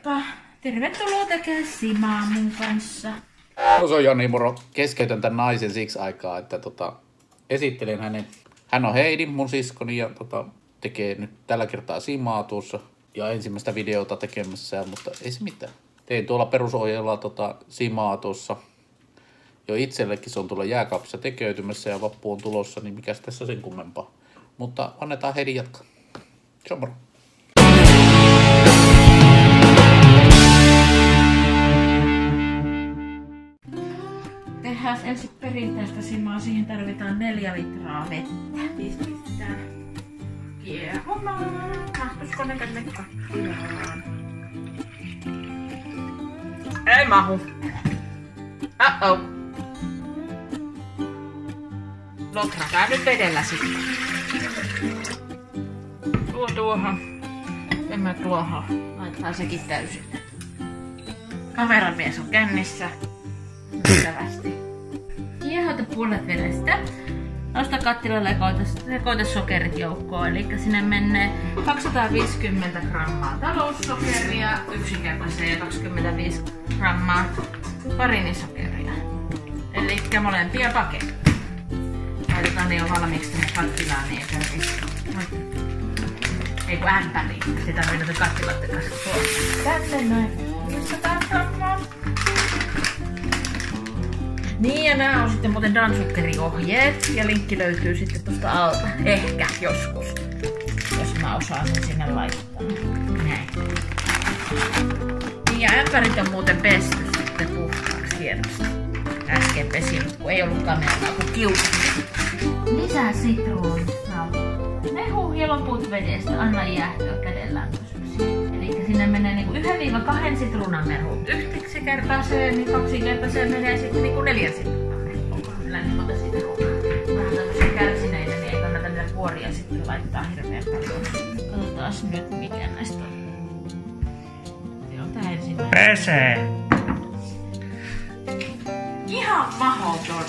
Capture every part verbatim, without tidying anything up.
Moikka! Tervetuloa tekemään simaa mun kanssa. No se on Joni, moro. Keskeytän tämän naisen siksi aikaa, että tota, esittelen hänen. Hän on Heidi, mun siskoni, ja tota, tekee nyt tällä kertaa simaa tuossa. Ja ensimmäistä videota tekemässä, mutta ei se mitään. Tein tuolla perusohjeella tota, simaa tuossa. Jo itsellekin se on tuolla jääkaapissa tekeytymässä ja vappu on tulossa, niin mikäs tässä sen kummempaa. Mutta annetaan Heidi jatkaa. Se on moro. Tehdään ensin perinteistä simaa. Siihen tarvitaan neljä litraa vettä. Pistetään kiehumaan. Mahtuisiko ne tänne kattilaan? Ei mahu. Uh-oh. Lotrakaa nyt vedellä sitten. Tuo tuohon. En mä tuohon. Laitetaan sekin täysin. Kameramies on kännissä. Hyvästi. Kiehota puolet vedestä. Nosta kattilalle ja sekoita sokerit joukkoon. Eli sinne menee kaksisataaviisikymmentä grammaa taloussokeria, yksinkertaisia ja kaksikymmentäviisi grammaa farinisokeria. Eli molempia paketteja. Laitetaan ne jo valmiiksi tänne kattilaan, niin ei tarvitse. Ei kun ämpäriin. Sitä on noita kattilaiden kanssa tuolla. Tänne noin viisisataa grammaa. Niin, ja nämä on sitten muuten Dan-sukkeriohjeet, ja linkki löytyy sitten tuosta alta. Ehkä joskus. Jos mä osaan niin sinne laittaa. Näin. Niin, ja ämpärit on muuten pesty sitten puhtaaksi hienosti. Äsken pesin, kun ei ollut kameraa, kun kiusattu. Lisää sitruunaa. Mehu ja loput vedestä anna jäähtyä käden lämpöisyksi. Eli sinne menee niinku yhden kahden sitruunan mehut yhdeksi kertaiseen, niin kaksi kertaiseen menee sitten niinku neljän sitruunan mehut. Onko meillä niin monta sitruunaa? Vähän tämmöisiä kärsineitä, niin ei kannata niitä kuoria sitten laittaa hirveän paljon. Katsotaan nyt mikä näistä on. Joo, tää ensimmäinen. Pesee! Ihan mahoton!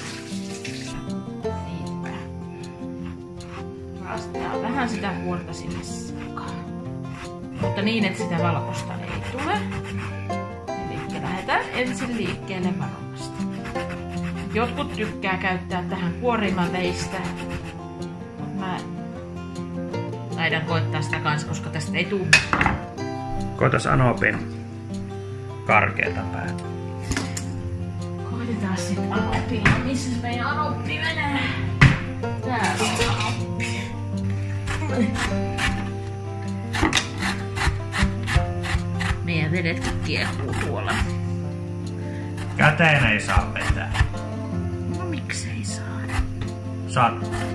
Rastetaan vähän sitä huolta sinne sekaan. Mutta niin, että sitä valkoista ei tule. Eli lähdetään ensin liikkeelle varovasti. Jotkut tykkää käyttää tähän kuorimaveistä. Mä taidan koittaa sitä kans, koska tästä ei tule. Koitas Anopin karkeata päätä. Koitetaan sit Anopilla. Missä meidän Anoppi menee? Täällä on Anoppi. Meidän vedetkin kiehuu tuolla. Käteen ei saa vetää. No miksei saada? Saat.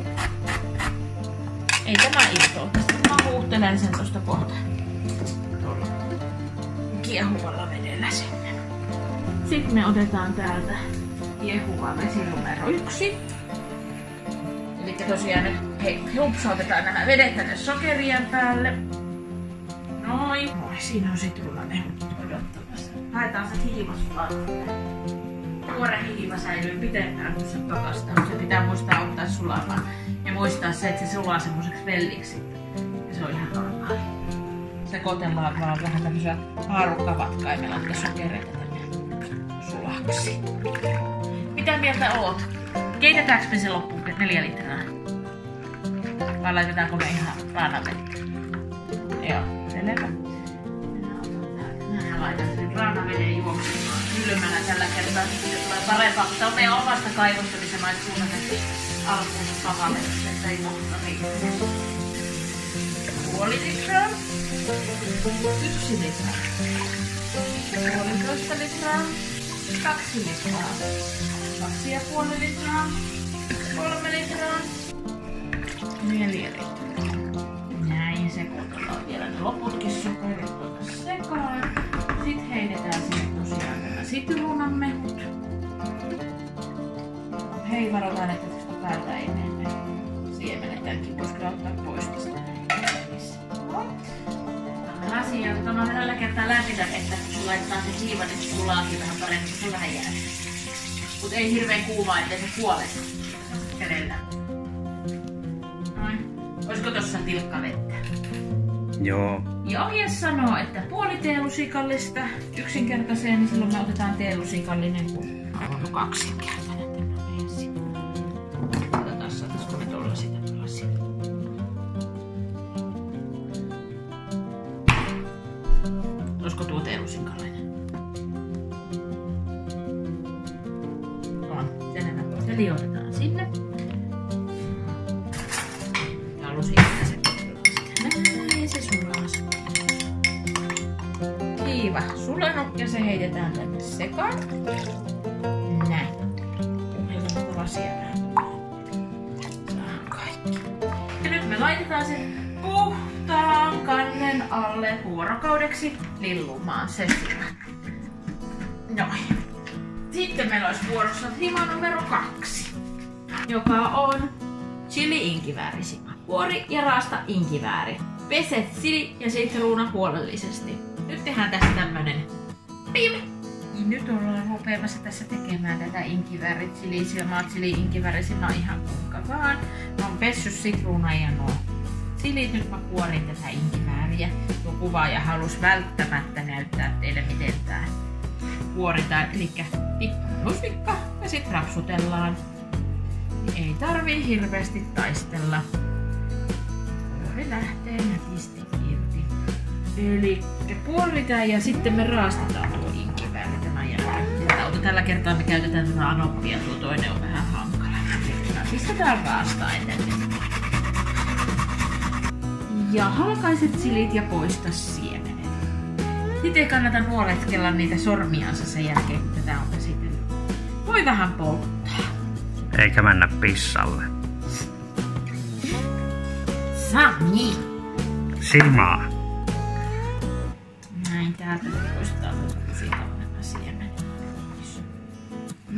Ei tämä irtoa tästä. Mä huuhtelen sen tosta kohta. Tuolla kiehuvalla vedellä sinne. Sitten me otetaan täältä kiehuva vesi numero yksi. Eli tosiaan nyt hei, hupsautetaan nämä vedet tänne sokerien päälle. Noin. Noin, siinä on sitruunamehut odottamassa. Haetaan se hiiva sulamaan. Tuore hiiva säilyy pitempään kuin se pakastaa. Se pitää muistaa ottaa sulamaan. Ja muistaa se, että se sulaa semmoiseksi velliksi. Ja se on ihan normaali. Sekoitellaan vaan vähän tämmöisellä haarukkavatkaimella tätä sokereita tänne sulaksi. Mitä mieltä oot? Keitetäänkö me se loppuun neljä litraa? Vai laitetaanko me ihan raanavettä? Joo, selvä. Mä laitan sen raanaveden juoksemaan kylmänä tällä kertaa. Sitten tulee parempaa, kun tää on meidän omasta kaivosta, niin se maistuu vähän alkuun pahalle, että ei muuta riittää. Puoli litraa. Yksi litraa. Puolitoista litraa. Kaksi litraa. Kaksi ja puoli litraa. Kolme litraa. Neljä litraa. Näin sekoitellaan vielä ne loputkin sokerit tuota sekaan. Sitten heitetään sinne tosiaan nämä sitruunamehut. Hei, varotaan, että tästä päältä ei mene siemenet. Tämänkin voisi kyllä ottaa pois tästä. Tämä asia, että on tällä kertaa lämpitä, että kun laitetaan se hiiva, niin se sulaakin vähän paremmin, kun se vähän jää. Mut ei hirveen kuumaa, ettei se kuole kädellä. Noin. Olisiko tossa tilkka vettä? Joo. Ja ohje sanoo, että puoli teelusikallista yksinkertaiseen, niin silloin me otetaan teelusikallinen, kun on kaksinkertainen. Katsotaan, saataisiko me tuolla sitä palasia. Olisiko tuo teelusikallinen? On. Se liotetaan sinne. Ja lusikalla se näin se sulas. Kiiva sulanut ja se heitetään tänne sekaan. Näin. Heitetään palasia vähän. Saadaan kaikki. Ja nyt me laitetaan sen puhtaan kannen alle vuorokaudeksi lillumaan se sima. Noin. Sitten meillä olisi vuorossa sima numero kaksi, joka on chili-inkiväärisima. Kuori ja raasta inkivääri. Pese chili ja sitruuna huolellisesti. Nyt tehdään tässä tämmönen pim! Nyt ollaan rupeamassa tässä tekemään tätä inkivääri-chili-silmaa. Chili-inkiväärisima ihan kuinka vaan. Mä oon pessy sitruuna ja nuo chilit. Nyt mä kuorin tätä inkivääriä. Tuo kuvaaja halusi välttämättä näyttää teille miten tää kuoritaan. Elikkä lusikka ja sit rapsutellaan. Ei tarvii hirveästi taistella. Kuori lähtee nätisti irti. Eli kuoritaan ja sitten me raastetaan tuo inkivääri tämän jälkeen. Tällä kertaa me käytetään tätä anoppia, tuo toinen on vähän hankala. Pistetään raastaa ennen. Ja halkaiset silit ja poista siemenet. Sitten ei kannata nuoletkella niitä sormiansa sen jälkeen, kun tätä on käsitellyt. Voi vähän polttaa. Eikä mennä pissalle. Sami! Simaa. Näin täältä poistaa siitä on nämä siemenet. No.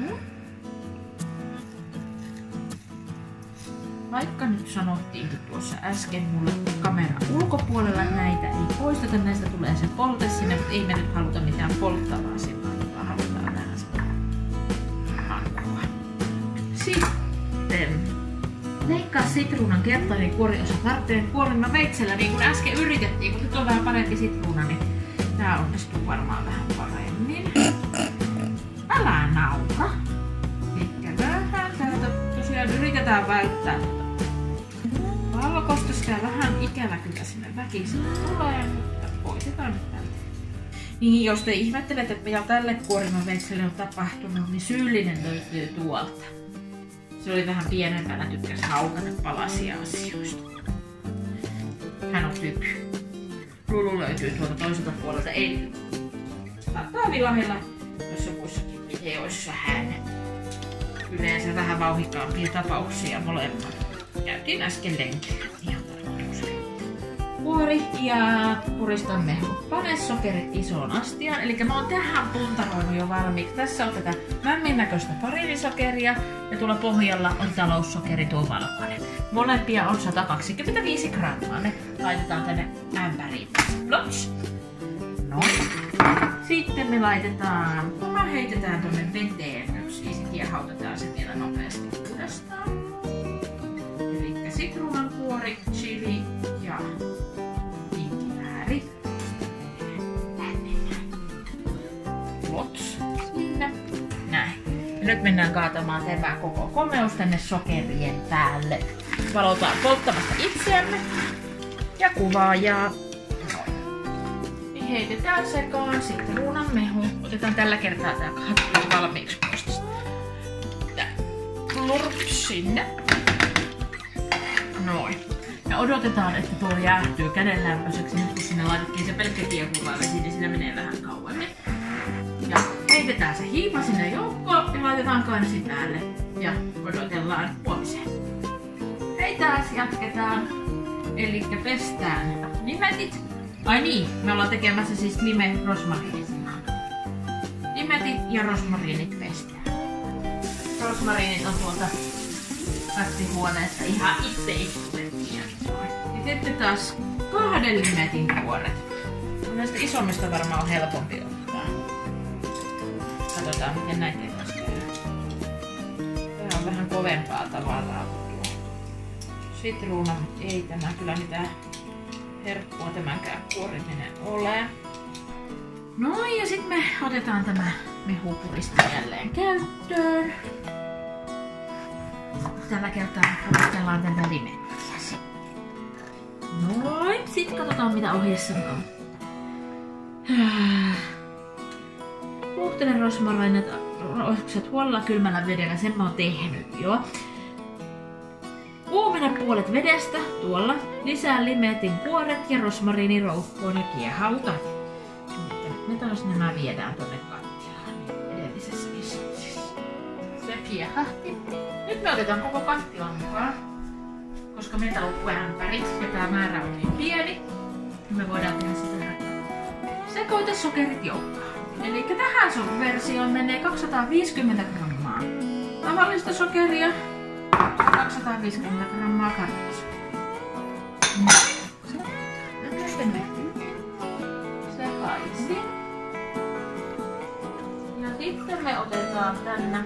Vaikka nyt sanottiinkin tuossa äsken mulle kameran ulkopuolella näitä ei poisteta, näistä tulee se polte sinne, mutta ei me nyt haluta mitään polttavaa sinne, vaan halutaan vähän sitä hankua. Sitten leikkaa sitruunan kertainen kuoriosa varteen kuorimma veitsellä, niin kuin äsken yritettiin, mutta nyt on vähän parempi sitruuna, niin tää onnistuu varmaan vähän paremmin. Älä naura. Ehkä vähän täältä tosiaan yritetään välttää valkoista, sitä vähän ikävä kyllä sinne väkisin tulee, mutta koitetaan nyt täältä. Niin, jos te ihmettelette, että mitä tälle kuorimman veitselle on tapahtunut, niin syyllinen löytyy tuolta. Se oli vähän pienempänä, tykkäsi haukata palasia asioista. Hän on tyky. Lulu löytyy tuolta toiselta puolelta. Ei saattaa vilahella noissa muissakin videoissa hän. Yleensä vähän vauhikkaampia tapauksia molemmat. Käytiin äsken lenkillä ihan tarkoituksella. Kuori ja puristan mehu. Pane sokerit isoon astiaan. Eli mä oon tähän puntaroinut jo valmiiksi. Tässä on tätä mämmin näköistä farinisokeria ja tuolla pohjalla on taloussokeri tuo valkoinen. Molempia on sata kaksikymmentäviisi grammaa. Ne laitetaan tänne ämpäriin. Lots. Noin. Sitten me laitetaan, mä heitetään tonne veteen nyt siis kiehautetaan se vielä nopeasti uudestaan. Elikkä sitruunan kuori, chili ja inkivääri. Lots. Sinne. Näin. Ja nyt mennään kaatamaan tämä koko komeus tänne sokerien päälle. Valotaan polttamasta itseämme ja kuvaajaa. Heitetään sekaan sitruunan mehu. Otetaan tällä kertaa tää hattu valmiiksi pois. Tää. Lurps sinne. Noin. Ja odotetaan, että tuo jäähtyy kädenlämpöiseksi. Nyt kun sinne laitettiin se pelkkä kiehuva vesi, niin siinä menee vähän kauemmin. Ja heitetään se hiiva sinne joukkoon ja laitetaan kansi päälle. Ja odotellaan huomiseen. Hei taas jatketaan. Elikkä pestään nimetit. Ai niin, me ollaan tekemässä siis lime rosmariinisimaa. Limetit ja rosmariinit pestään. Rosmariinit on tuolta kastihuoneesta ihan itse istutettiin. Ja sitten taas kahden limetin kuoret. Näistä isommista varmaan on helpompi ottaa. Katsotaan miten näiden kanssa käy. Tää on vähän kovempaa tavallaan. Sitruuna ei tämä kyllä mitään herkkua tämänkään kuoriminen ole. No ja sitten me otetaan tämä mehupuristi jälleen käyttöön. Tällä kertaa puristellaan tätä limettiä. Noin, sitten katsotaan mitä ohjeessa on. Huuhtele rosmarinit roiskukset huolella kylmällä vedellä, sen mä oon tehnyt jo. Kuumene puolet vedestä, tuolla. Lisää limetin kuoret ja rosmariiniroukkoon ja kiehauta. Me taas nämä viedään tonne kattilaan edellisessä visissä. Se kiehahti. Nyt me otetaan koko kattilan mukaan. Koska meiltä loppuu ämpärit ja tää määrä on niin pieni, me voidaan tehdä sitä sekoita sokerit joukkoon. Eli tähän versioon menee kaksisataaviisikymmentä grammaa tavallista sokeria ja kaksisataaviisikymmentä grammaa karvasokeria. Sitten me sekaisin. Ja sitten me otetaan tänne,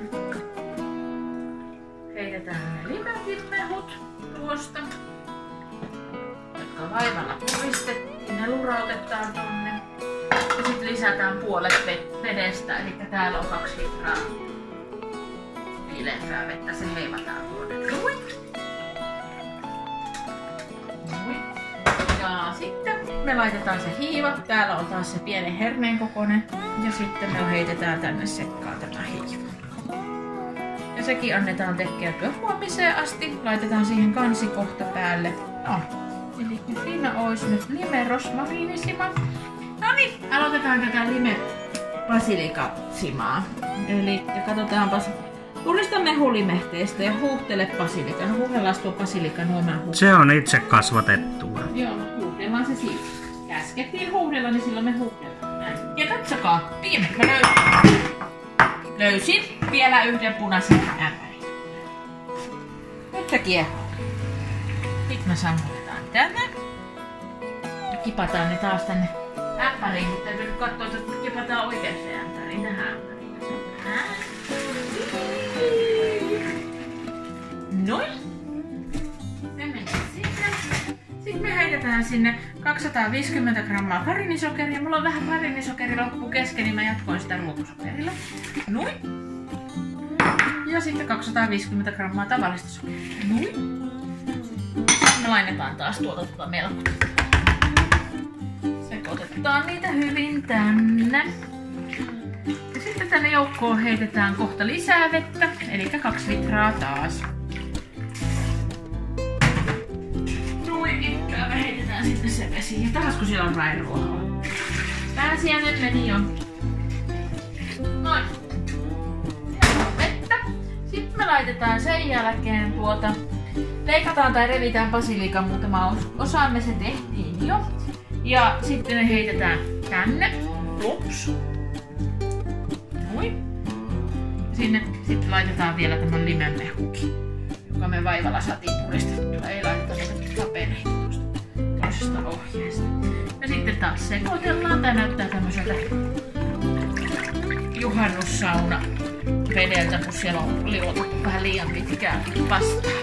heitetään ne limetinmehut tuosta, jotka vaivalla puristettiin, ne lurautetaan tonne. Ja sitten lisätään puolet vedestä, eli täällä on kaksi litraa viileämpää vettä, se heivataan tuonne. Noin. Noin. Ja sitten me laitetaan se hiiva, täällä on taas se pienen herneen kokoinen, ja sitten me heitetään tänne sekkaan tämä hiiva. Ja sekin annetaan tekeytyä huomiseen asti. Laitetaan siihen kansikohta päälle. No, eli siinä olisi nyt lime rosmariinisima. No niin, aloitetaan tätä lime basilikasimaa. Eli katsotaanpas. Purista mehulimehteestä ja huuhtele basilika. No huuhellaan tuo basilika noin huuhtele. Se on itse kasvatettua. Joo, huuhdellaan se siitä. Käskettiin huuhdella, niin silloin me huuhdellaan. Näin. Ja katsokaa, viime mä löysin. Löysin vielä yhden punaisen ämpärin. Nyt se kiehuu. Sitten me sammutetaan tänne. Ja kipataan ne taas tänne ämpäriin, mutta täytyy nyt katsoa, että kipataan oikeaan ämpäriin. Tähän ämpäriin. Noin. Se menee sinne. Sitten me heitetään sinne kaksisataaviisikymmentä grammaa farinisokeria. Mulla on vähän farinisokeri loppu kesken, niin mä jatkoin sitä ruokosokerilla. Noin. Ja sitten kaksisataaviisikymmentä grammaa tavallista sokeria. Noin. Me lainetaan taas tuota tuota melkota. Sekoitetaan niitä hyvin tänne. Ja sitten tänne joukkoon heitetään kohta lisää vettä, eli kaksi litraa taas. Noin, ikään me heitetään sitten se vesi. Ja taas kun siellä on rairuohoa. Pääsiäinen meni jo. Noin. Ja vettä. Sitten me laitetaan sen jälkeen tuota. Leikataan tai revitään basilikan muutama osa, me se tehtiin jo. Ja sitten ne heitetään tänne. Plups. Noin. Sinne sitten laitetaan vielä tämän limemehukin, joka me vaivalla saatiin puristettua. Ei laiteta näitä papereita tuosta toisesta ohjeesta. Ja sitten taas sekoitellaan. Tää näyttää tämmöiseltä juhannussauna vedeltä, kun siellä on liotettu vähän liian pitkään vastaan.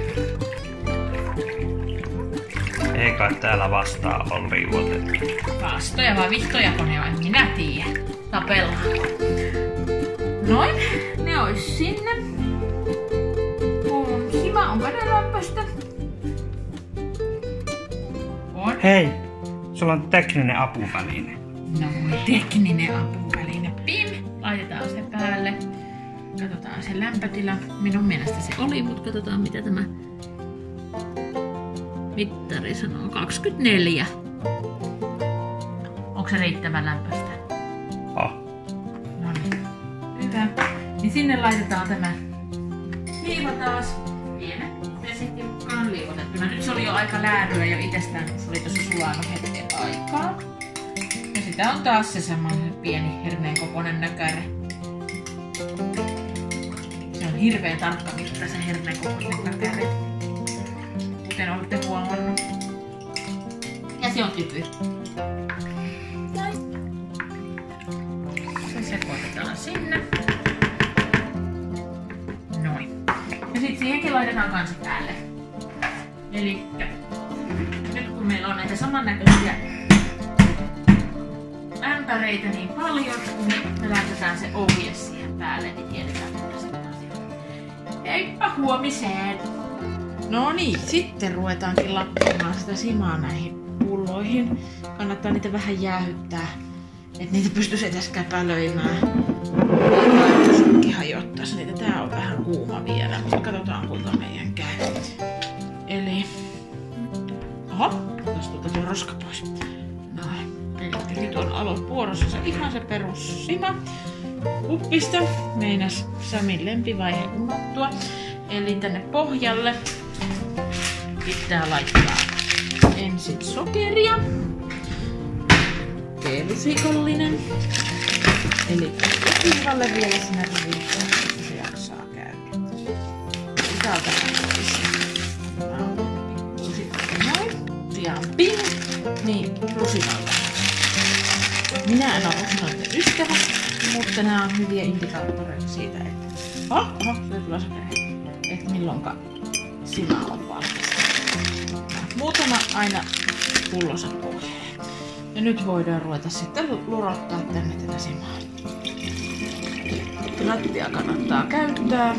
Ei kai täällä vastaan ole liuotettu. Vastoja vai vihtoja, kun ne on, en minä tiedä. Tapellaan. Noin, ne ois sinne. Mun hima on kädenlämpöstä. On. Hei, sulla on tekninen apuväline. No, tekninen apuväline. Pim! Laitetaan se päälle. Katsotaan se lämpötila. Minun mielestä se oli, mutta katsotaan mitä tämä mittari sanoo. kaksikymmentäneljä. Onko se riittävän lämpöistä? Oh. No niin. Hyvä. Niin sinne laitetaan tämä hiiva taas. Pienet vesitin mukaan liiotettuna. Nyt se oli jo aika lääryä jo itsestään, kun se oli tossa sulanut hetken aikaa. Ja sitä on taas se semmoinen pieni herneen kokoinen nökäre. Se on hirveän tarkka mitta se herneen kokoinen nökäre. Kuten olette huomannut. Ja se on typy. Se sekoitetaan sinne. Noin. Ja sitten siihenkin laitetaan kansi päälle. Elikkä nyt kun meillä on näitä samannäköisiä ämpäreitä niin paljon, niin me laitetaan se ohje siihen päälle, niin tiedetään, mitä se on. Heippa huomiseen! No niin, sitten ruvetaankin lappumaan sitä simaa näihin pulloihin. Kannattaa niitä vähän jäähyttää, että niitä pystyisi edes käpälöimään. Laittaa hajottaisi niitä. Tää on vähän kuuma vielä, mutta katsotaan kuinka meidän käy. Eli... Oho, tässä tuolta tuo roska pois. Noin. Eli nyt on alun vuorossa se ihan se perussima kuppista. Meinas Samin lempivaihe unohtua. Eli tänne pohjalle pitää laittaa ensin sokeria. Teelusikollinen. Eli kuivalle vielä sinne riittää, että se jaksaa käydä. Täältä noin. Tosiaan ping, niin rusinalta. Minä en ole rusinoiden ystävä, mutta nämä on hyviä indikaattoreita siitä, että oho, oho, se tulee sokeri. Että milloinka sima on valmis. Muutama aina pullosa pohjaan. Ja nyt voidaan ruveta sitten lurottaa tänne tätä simaa. Lattia kannattaa käyttää.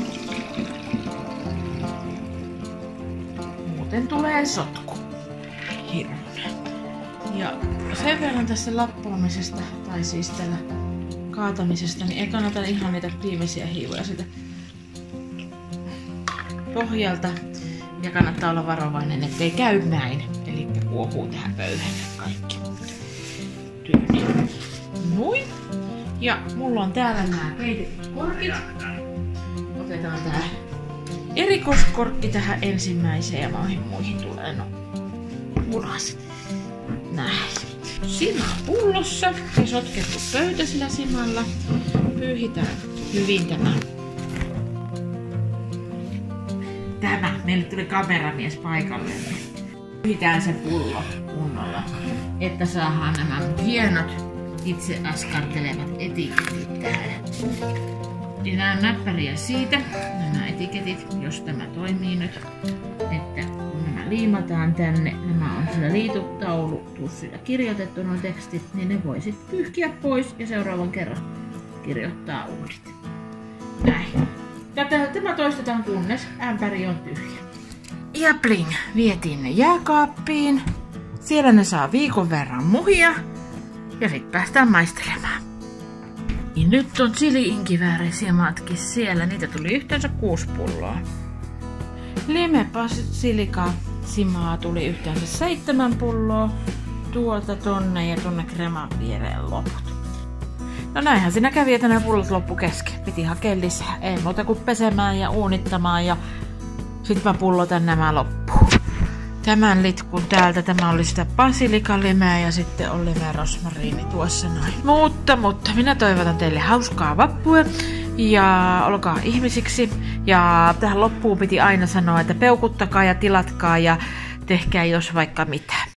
Muuten tulee sotku. Hirmuinen. Ja sen verran tässä lappaamisesta, tai siis tällä kaatamisesta, niin ei kannata ihan niitä viimeisiä hiivoja sitä pohjalta. Ja kannattaa olla varovainen, ettei käy näin. Eli kuohuu tähän pöyhänne kaikki. Tyyni. Noin. Ja mulla on täällä nämä keitetyt korkit. Otetaan tää erikoiskorkki tähän ensimmäiseen ja noihin muihin tulee no punaiset. Näin. Sima pullossa ja sotkettu pöytä sillä simalla. Pyyhitään hyvin tämä. Tämä. Meille tuli kameramies paikalle. Pyyhitään se pullo kunnolla, että saadaan nämä hienot itse askartelevat etiketit tähän. Ja nämä on näppäriä siitä, nämä etiketit, jos tämä toimii nyt, että kun nämä liimataan tänne, nämä on sillä liitutaulutussilla kirjoitettu nuo tekstit, niin ne voi sitten pyyhkiä pois ja seuraavan kerran kirjoittaa uudet. Näin. Ja tämä toistetaan kunnes ämpäri on tyhjä. Ja bling, vietiin ne jääkaappiin. Siellä ne saa viikon verran muhia. Ja sit päästään maistelemaan. Ja nyt on chili-inkiväärisimatkin siellä. Niitä tuli yhteensä kuusi pulloa. Limebasilika simaa tuli yhteensä seitsemän pulloa. Tuolta tonne ja tonne kreman viereen loput. No näinhän siinä kävi, että nämä pullot loppu kesken. Piti hakea lisää. Ei muuta kuin pesemään ja uunittamaan ja sit mä pullotan nämä loppuun. Tämän litkun täältä, tämä oli sitä basilikalimeä ja sitten oli limeä rosmariini tuossa noin. Mutta, mutta minä toivotan teille hauskaa vappua ja olkaa ihmisiksi. Ja tähän loppuun piti aina sanoa, että peukuttakaa ja tilatkaa ja tehkää jos vaikka mitä.